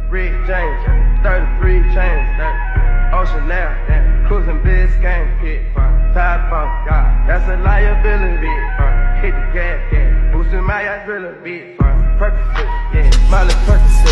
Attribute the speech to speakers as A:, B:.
A: Rick James, 33 chains, Ocean now, cruising Biscayne, Tide Pump, that's a liability, hit the gas, boosting my yacht drilling, Percocet, Miley Percocet.